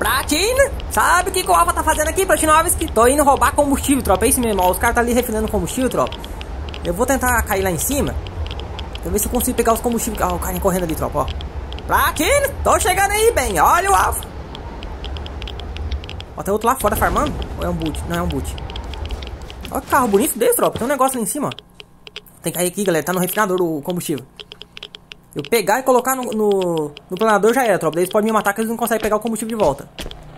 Platina, sabe o que o Alpha tá fazendo aqui, Platinovski? Tô indo roubar combustível, tropa. É isso mesmo, ó. Os caras tá ali refinando combustível, tropa. Eu vou tentar cair lá em cima pra ver se eu consigo pegar os combustíveis. Ó, o carinha correndo ali, tropa, ó. Platina, tô chegando aí, bem. Olha o Alpha. Ó, tem outro lá fora farmando? Ou é um boot? Não, é um boot. Olha que carro bonito desse, tropa. Tem um negócio lá em cima, ó. Tem que cair aqui, galera. Tá no refinador do combustível. Eu pegar e colocar no planador já era, tropa. Daí eles podem me matar que eles não conseguem pegar o combustível de volta.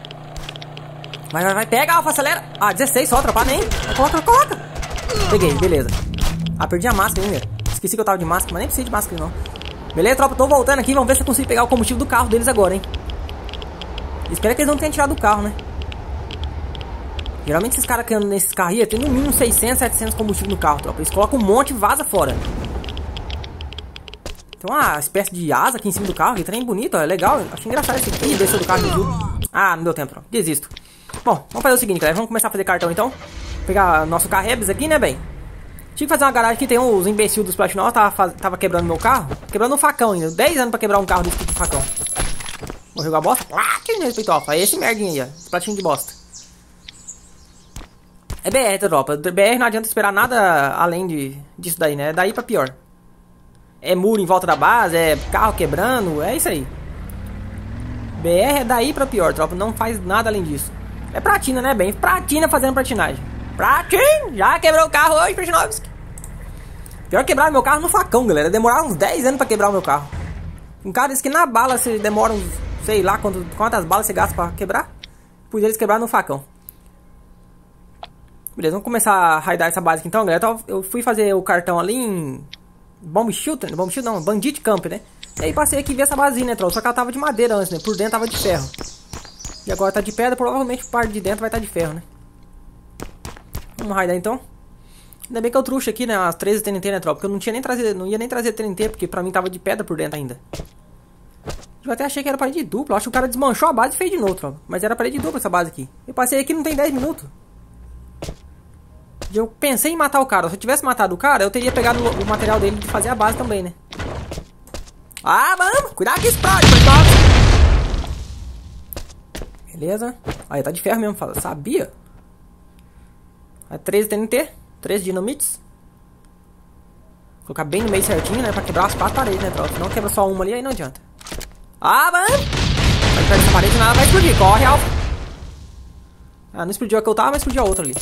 Vai, pega, Alpha, acelera. Ah, 16 só, tropa, nem. Coloca. Peguei, beleza. Ah, perdi a máscara ainda. Esqueci que eu tava de máscara, mas nem precisei de máscara não. Beleza, tropa, tô voltando aqui. Vamos ver se eu consigo pegar o combustível do carro deles agora, hein. Espero que eles não tenham tirado do carro, né. Geralmente esses caras que andam nesses carros aí tem no mínimo 600, 700 combustível no carro, tropa. Eles colocam um monte e vaza fora. Tem uma espécie de asa aqui em cima do carro, que trem bonito, ó, é legal. Achei engraçado esse aqui. Desceu do carro e viu. Ah, não deu tempo, tropa. Desisto. Bom, vamos fazer o seguinte, galera. Vamos começar a fazer cartão, então. Pegar nosso carrebs aqui, né, bem? Tive que fazer uma garagem que tem uns imbecil dos Platinol. Tava quebrando meu carro. Quebrando um facão ainda. 10 anos pra quebrar um carro desse tipo de facão. Vou jogar bosta? Ah, que respeito, ó. É esse merdinho aí, ó. Esse platinho de bosta. É BR, tropa. BR não adianta esperar nada além disso daí, né? É daí pra pior. É muro em volta da base, é carro quebrando, é isso aí. BR é daí pra pior, tropa. Não faz nada além disso. É platina, né, bem? Platina fazendo platinagem. Platina! Já quebrou o carro hoje, Platinovski. Pior que quebrar meu carro no facão, galera. Demoraram uns 10 anos pra quebrar o meu carro. Um cara disse que na bala você demora uns, sei lá, quantas balas você gasta pra quebrar. Pois eles quebraram no facão. Beleza, vamos começar a raidar essa base aqui então, galera. Eu fui fazer o cartão ali em Bomb Shooter não, Bandit Camp, né? E aí passei aqui e vi essa basezinha, né, troll? Só que ela tava de madeira antes, né? Por dentro tava de ferro. E agora tá de pedra, provavelmente parte de dentro vai estar de ferro, né? Vamos raidar então. Ainda bem que eu trouxe aqui, né? As 13 TNT, né, troll? Porque eu não ia nem trazer TNT, porque pra mim tava de pedra por dentro ainda. Eu até achei que era parede dupla. Eu acho que o cara desmanchou a base e fez de novo, troll. Mas era parede dupla essa base aqui. Eu passei aqui não tem 10 minutos. Eu pensei em matar o cara. Se eu tivesse matado o cara, eu teria pegado o material dele de fazer a base também, né? Ah, vamos! Cuidado que explode, pessoal! Beleza. Aí, tá de ferro mesmo, fala. Sabia? Aí, 13 TNT. 13 dinamites. Vou colocar bem no meio certinho, né? Pra quebrar as 4 paredes, né, tropa? Se não quebra só uma ali, aí não adianta. Ah, vamos! Vai pegar essa parede, nada vai explodir. Corre, Alpha! Ah, não explodiu a que eu tava, mas explodiu a outra ali.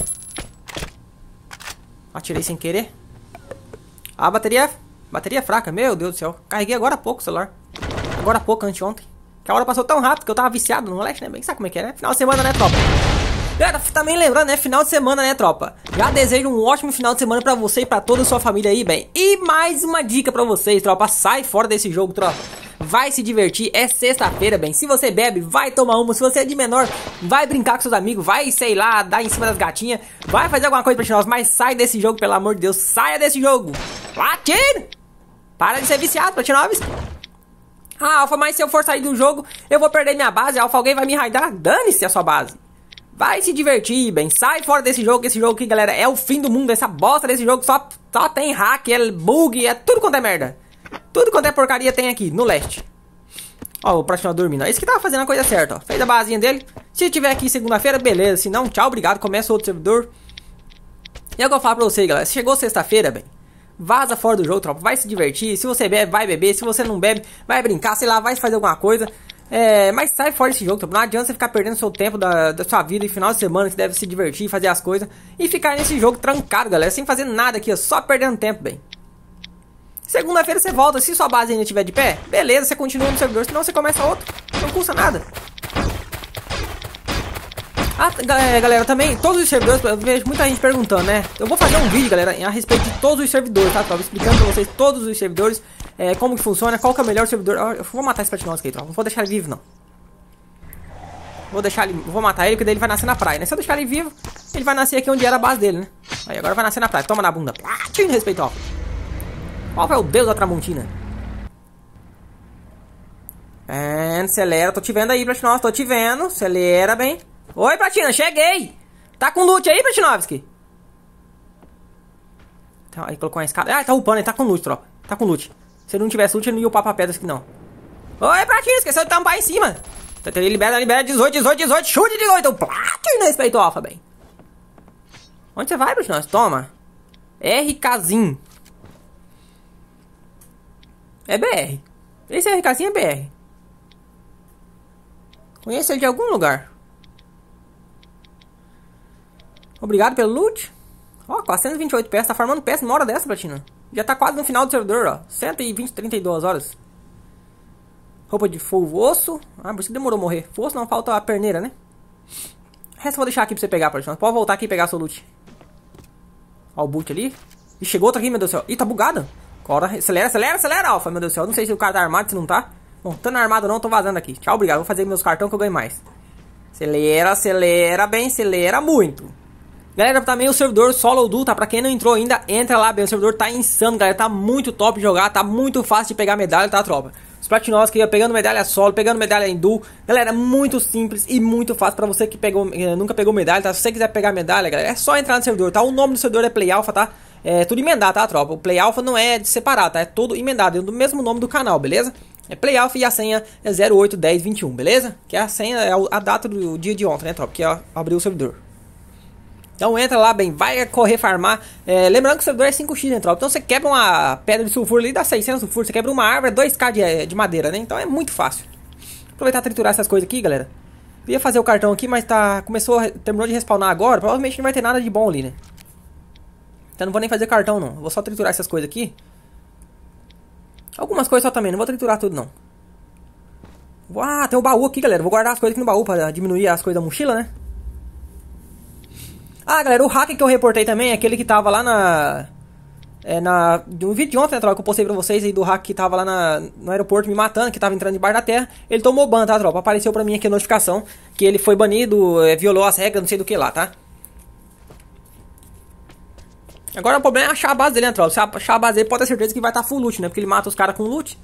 Atirei sem querer. Ah, bateria fraca, meu Deus do céu. Carreguei agora há pouco o celular. Agora há pouco, anteontem. Que a hora passou tão rápido que eu tava viciado no Leste, né? Bem, sabe como é que é, né? Final de semana, né, tropa? Galera, também lembrando, né? Final de semana, né, tropa? Já desejo um ótimo final de semana pra você e pra toda a sua família aí, bem. E mais uma dica pra vocês, tropa. Sai fora desse jogo, tropa. Vai se divertir, é sexta-feira, bem. Se você bebe, vai tomar uma. Se você é de menor, vai brincar com seus amigos. Vai, sei lá, dar em cima das gatinhas. Vai fazer alguma coisa pra nós. Mas sai desse jogo, pelo amor de Deus. Saia desse jogo. Platina! Para de ser viciado, Platinovski. Ah, Alpha, mas se eu for sair do jogo, eu vou perder minha base. Alpha, alguém vai me raidar. Dane-se a sua base. Vai se divertir, bem. Sai fora desse jogo. Esse jogo aqui, galera, é o fim do mundo. Essa bosta desse jogo só tem hack, é bug, é tudo quanto é merda. Tudo quanto é porcaria tem aqui, no leste. Ó, o Platinol dormindo. Esse que tava fazendo a coisa certa, ó. Fez a basinha dele. Se tiver aqui segunda-feira, beleza. Se não, tchau, obrigado. Começa outro servidor. E é o que eu falo pra vocês, galera. Se chegou sexta-feira, bem, vaza fora do jogo, tropa. Vai se divertir. Se você bebe, vai beber. Se você não bebe, vai brincar. Sei lá, vai fazer alguma coisa. Mas sai fora desse jogo, tropa. Não adianta você ficar perdendo seu tempo da sua vida em final de semana, que deve se divertir, fazer as coisas. E ficar nesse jogo trancado, galera. Sem fazer nada aqui, ó. Só perdendo tempo, bem. Segunda-feira você volta, se sua base ainda estiver de pé, beleza, você continua no servidor, senão você começa outro, não custa nada. Ah, galera, também, todos os servidores, eu vejo muita gente perguntando, né? Eu vou fazer um vídeo, galera, a respeito de todos os servidores, tá, tropa? Explicando pra vocês todos os servidores, como que funciona, qual que é o melhor servidor. Eu vou matar esse Platinovski aí, tropa, não vou deixar ele vivo, não. Vou matar ele, porque daí ele vai nascer na praia, né? Se eu deixar ele vivo, ele vai nascer aqui onde era a base dele, né? Aí, agora vai nascer na praia, toma na bunda. Platina, respeito, ó. Qual é o deus da Tramontina? Acelera, tô te vendo aí, Platinovski, tô te vendo. Acelera bem. Oi, Platina, cheguei. Tá com loot aí, Platinovski? Então, aí colocou uma escada. Ah, tá upando, ele tá com loot, tropa. Tá com loot. Se ele não tivesse loot, ele não ia upar pra pedras aqui, não. Oi, Platina, esqueceu de tampar em cima. Libera, 18, chute 18, platina, respeito alfa, bem. Onde você vai, bruxo? Toma. RKzinho. É BR. Esse RKzinho é BR. Conheço ele de algum lugar. Obrigado pelo loot. Ó, 428 peças. Tá farmando peças numa hora dessa, platina. Já tá quase no final do servidor, ó. 120, 32 horas. Roupa de fogo, osso. Ah, por isso que demorou a morrer. Fosso não, falta a perneira, né? O resto eu vou deixar aqui pra você pegar, platina. Pode voltar aqui e pegar seu loot. Ó o boot ali. E chegou outro aqui, meu Deus do céu. Ih, tá bugado. Agora, acelera, alfa, meu Deus do céu. Não sei se o cara tá armado, se não tá. Bom, tá armado ou não, tô vazando aqui. Tchau, obrigado. Vou fazer meus cartões que eu ganho mais. Acelera muito. Galera, também o servidor Solo Duo, tá? Pra quem não entrou ainda, entra lá, bem. O servidor tá insano, galera. Tá muito top de jogar, tá muito fácil de pegar medalha, tá, tropa? Os platinosos que ia pegando medalha solo, pegando medalha em duo. Galera, muito simples e muito fácil pra você que nunca pegou medalha, tá? Se você quiser pegar medalha, galera, é só entrar no servidor, tá? O nome do servidor é Play Alpha, tá? É tudo emendado, tá, tropa? O Play Alpha não é de separado, tá? É todo emendado, é do mesmo nome do canal, beleza? É Play Alpha e a senha é 081021, beleza? Que a senha é a data do dia de ontem, né, tropa? Que abriu o servidor. Então entra lá, bem, vai correr farmar. Lembrando que o servidor é 5x, né, tropa? Então você quebra uma pedra de sulfuro ali, dá 600 sulfuro. Você quebra uma árvore, 2k de madeira, né? Então é muito fácil. Aproveitar e triturar essas coisas aqui, galera. Eu ia fazer o cartão aqui, mas terminou de respawnar agora. Provavelmente não vai ter nada de bom ali, né? Então não vou nem fazer cartão, não. Vou só triturar essas coisas aqui. Algumas coisas só também, não vou triturar tudo, não. Ah, tem um baú aqui, galera. Vou guardar as coisas aqui no baú pra diminuir as coisas da mochila, né? Ah, galera, o hack que eu reportei também é aquele que tava lá no vídeo de ontem, né, tropa, que eu postei pra vocês aí do hack que tava lá no aeroporto me matando, que tava entrando debaixo da terra. Ele tomou ban, tá, tropa? Apareceu pra mim aqui a notificação que ele foi banido, violou as regras, não sei do que lá, tá? Agora o problema é achar a base dele, né, tropa? Se achar a base dele, pode ter certeza que vai estar full loot, né? Porque ele mata os caras com loot.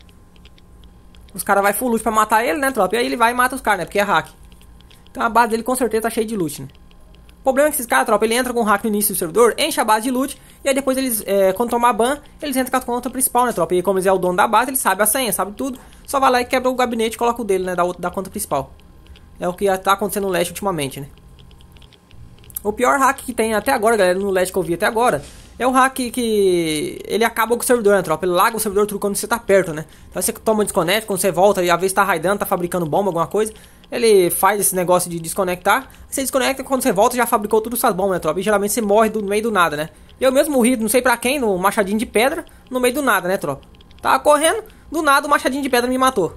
Os caras vai full loot pra matar ele, né, tropa? E aí ele vai e mata os caras, né? Porque é hack. Então a base dele com certeza tá cheia de loot, né? O problema é que esses caras, tropa, ele entra com hack no início do servidor, enche a base de loot, e aí depois eles, quando tomar ban, eles entram com a conta principal, né, tropa? E como ele é o dono da base, ele sabe a senha, sabe tudo. Só vai lá e quebra o gabinete e coloca o dele, né, da conta principal. É o que tá acontecendo no Leste ultimamente, né? O pior hack que tem até agora, galera, no Leste que eu vi até agora, é o hack que ele acaba com o servidor, né, tropa? Ele larga o servidor tudo quando você tá perto, né? Então você toma um desconect, quando você volta e às vezes tá raidando, tá fabricando bomba, alguma coisa, ele faz esse negócio de desconectar. Você desconecta, quando você volta já fabricou tudo suas bombas, né, tropa? E geralmente você morre no meio do nada, né? Eu mesmo morri, não sei pra quem, no machadinho de pedra, no meio do nada, né, tropa? Tava correndo, do nada o machadinho de pedra me matou.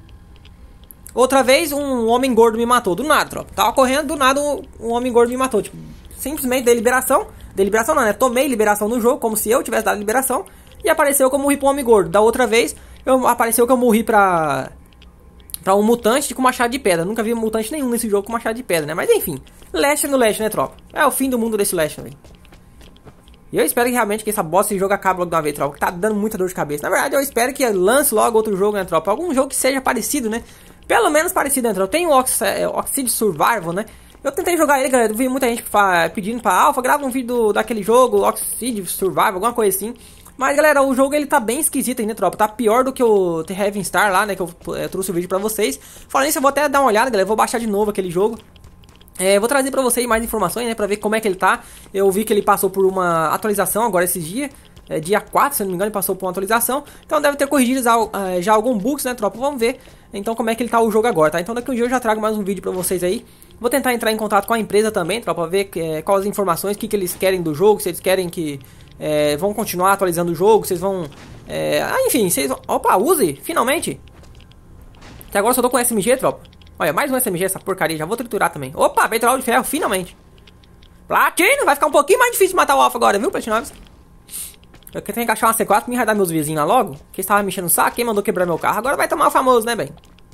Outra vez um homem gordo me matou, do nada, tropa. Tava correndo, do nada um homem gordo me matou, tipo, simplesmente deliberação não, né? Tomei liberação no jogo, como se eu tivesse dado liberação. E apareceu que eu morri pra um homem gordo. Da outra vez, apareceu que eu morri pra um mutante com machado de pedra. Nunca vi mutante nenhum nesse jogo com machado de pedra, né? Mas enfim, Leste no Leste, né, tropa? É o fim do mundo desse Leste, velho. E eu espero que realmente que essa bosta desse jogo acabe logo de uma vez, tropa. Que tá dando muita dor de cabeça. Na verdade, eu espero que lance logo outro jogo, né, tropa? Algum jogo que seja parecido, né? Pelo menos parecido, né, tropa? Tem o Oxide Survival, né? Eu tentei jogar ele, galera, eu vi muita gente pedindo pra Alpha, grava um vídeo daquele jogo, Oxide Survival, alguma coisa assim. Mas, galera, o jogo ele tá bem esquisito ainda, tropa. Tá pior do que o The Heaven Star lá, né, que eu trouxe o vídeo pra vocês. Falando isso, eu vou até dar uma olhada, galera, eu vou baixar de novo aquele jogo. Vou trazer pra vocês mais informações, né, pra ver como é que ele tá. Eu vi que ele passou por uma atualização agora esses dias. Dia 4, se não me engano, ele passou por uma atualização. Então deve ter corrigido já algum bugs, né, tropa? Vamos ver, então, como é que ele tá o jogo agora, tá? Então daqui um dia eu já trago mais um vídeo pra vocês aí. Vou tentar entrar em contato com a empresa também, tropa, ver quais as informações, o que eles querem do jogo, se eles querem que vão continuar atualizando o jogo, vocês vão... enfim, vocês vão... Opa, use, finalmente! Até agora eu só tô com SMG, tropa. Olha, mais um SMG, essa porcaria, já vou triturar também. Opa, peitoral de ferro, finalmente! Platino, vai ficar um pouquinho mais difícil de matar o Alpha agora, viu, Platinovs? Eu tenho que achar uma C4 pra me radar meus vizinhos lá logo. Que eles estavam me enchendo o saco, quem mandou quebrar meu carro. Agora vai tomar o famoso, né, bem?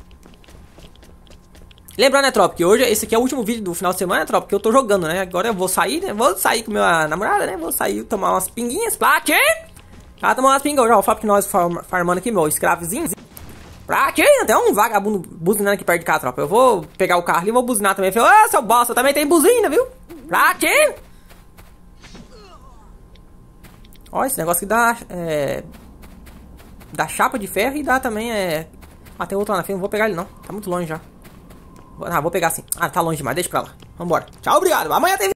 Lembrando, né, tropa, que hoje esse aqui é o último vídeo do final de semana, né, tropa, que eu tô jogando, né? Agora eu vou sair, né? Vou sair com minha namorada, né? Vou sair tomar umas pinguinhas. Platino! Ela tomou umas pingas, ó, o Flop que nós farmando aqui, meu escravozinho. Platino! Tem um vagabundo buzinando aqui perto de cá, tropa. Eu vou pegar o carro ali e vou buzinar também. Eu falei, seu bosta, também tem buzina, viu? Platino! Ó, esse negócio que dá chapa de ferro e dá também, Ah, tem outro lá na frente, não vou pegar ele não, tá muito longe já. Ah, vou pegar assim. Ah, tá longe demais, deixa pra lá. Vambora. Tchau, obrigado. Amanhã tem